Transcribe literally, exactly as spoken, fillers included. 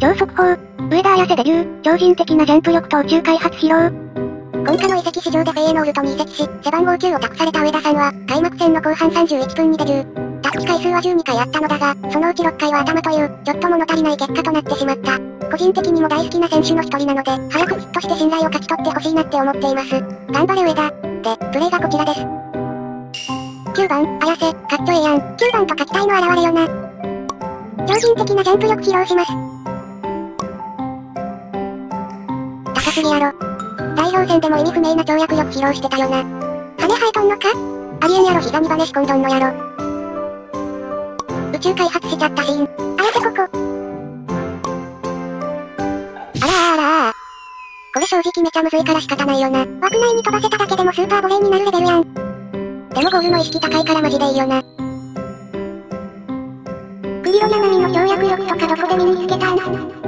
超速報。上田綺世デビュー、超人的なジャンプ力と宇宙開発披露。 今夏の移籍市場でフェイエノールトに移籍し、背番号きゅうを託された上田さんは、開幕戦の後半さんじゅういっぷんにデビュー。タッチ回数はじゅうにかいあったのだが、そのうちろっかいは頭という、ちょっと物足りない結果となってしまった。個人的にも大好きな選手の一人なので、早くフィットして信頼を勝ち取ってほしいなって思っています。頑張れ上田。で、プレイがこちらです。きゅうばん、綾瀬、かっちょええやん。きゅうばんとか期待の表れよな。超人的なジャンプ力披露します。高すぎやろ。代表戦でも意味不明な跳躍力披露してたよな。羽生えとんのか？ありえんやろ膝にバネ仕込んどんのやろ。宇宙開発しちゃったシーン。あえてここ。あらあらあ。これ正直めちゃむずいから仕方ないよな。枠内に飛ばせただけでもスーパーボレーになるレベルやん。でもゴールの意識高いからマジでいいよな。クリロナ並みの跳躍力とかどこで身につけたん？